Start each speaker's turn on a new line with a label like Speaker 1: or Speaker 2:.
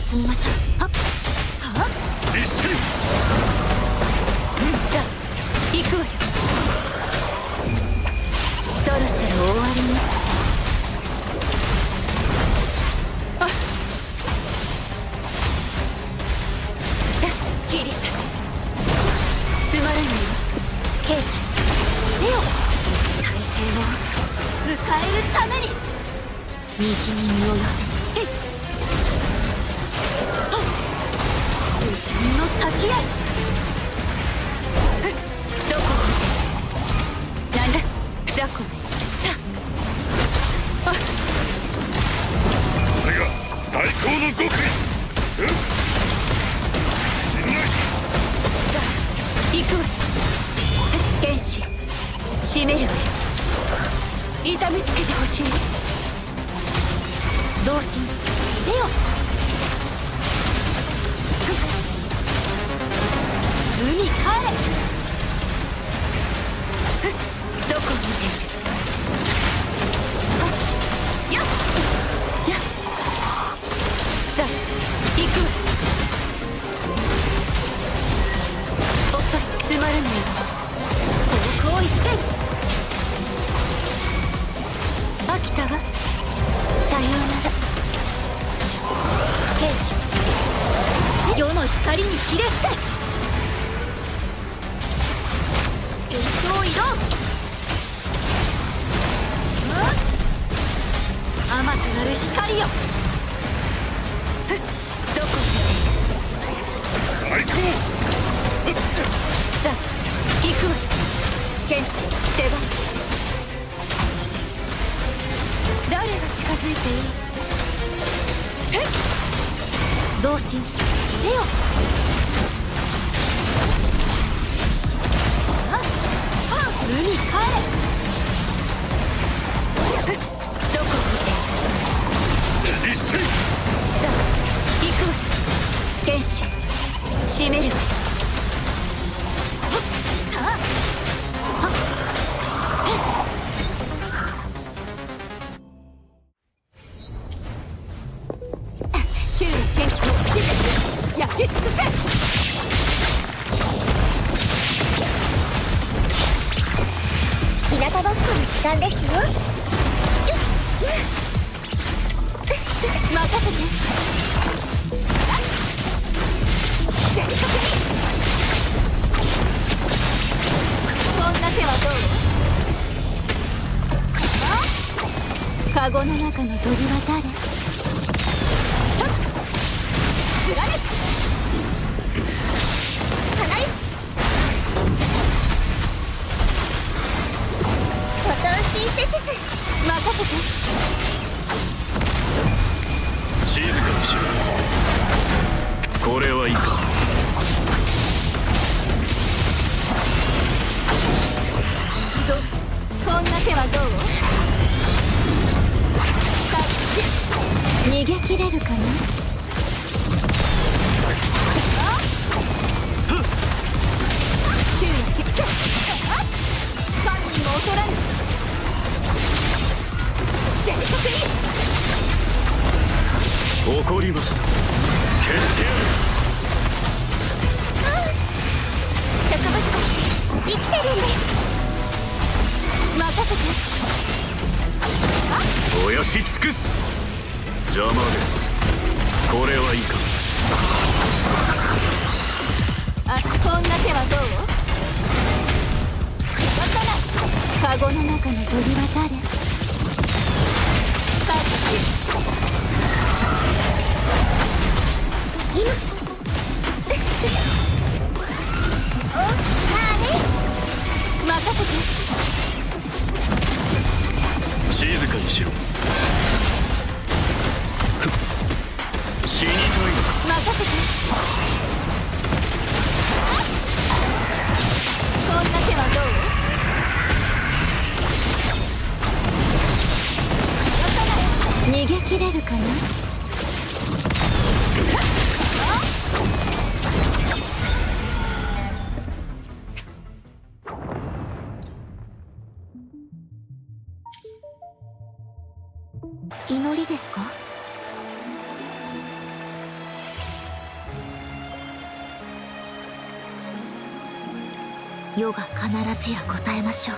Speaker 1: 進みましょう。はっはっ、
Speaker 2: 一瞬。
Speaker 1: さあ行くわよ。そろそろ終わりに。あっ、キリスつまらないわ。兵士レオ、大兵を迎えるために虹に身を寄せ、へいはっ、無限の先へ。どこを見てなんだ雑魚め。あっ、
Speaker 2: これが大行の極意。信頼。
Speaker 1: さあ行くわ。剣士締めるわよ。痛めつけてほしい。同心レオ、海帰れ。どこを見ている。やっやっ、さあ行くわ。遅い、つまらないわ。方向一転。飽きたわ。さようなら。兵士世の光にひれ伏せ。炎症移動。甘くなる光よ。どこ
Speaker 2: 大行。
Speaker 1: さあ行くわ。剣士出番。誰が近づいていい。えっ、同心レオ。ああ、海帰れ。どこを見ている。
Speaker 2: 一瞬。
Speaker 1: さあ行くわ。剣士締めるわよ。はっはっ、宙の剣士を締め焼き尽くせ。
Speaker 3: 日向ぼっこの時間ですよ。
Speaker 1: 任せて。全力に。こんな手はどう。カゴの中の鳥は誰。貫く
Speaker 3: 花よ。フォトンシンセシス。
Speaker 1: 任せて。
Speaker 2: 静かにしろ。これはいいか。
Speaker 1: どうす、こんな手はどう。逃げ切れるかな。宙やけっ犯人も劣らぬ。全力に。
Speaker 2: 怒りました。消してやる。
Speaker 3: 植物たち生きてるんです。
Speaker 1: 任せて。
Speaker 2: 燃やし尽くす。邪魔です。これはいいか。
Speaker 1: あ、こんな手はどう。カゴの中の鳥は誰。
Speaker 3: 今おあれ
Speaker 1: 任せて。
Speaker 2: 静かにしろ。死にたいのか。
Speaker 1: 任せて。こんな手はどう。逃げ切れるかな。
Speaker 3: 祈りですか。
Speaker 1: 世が必ずや答えましょう。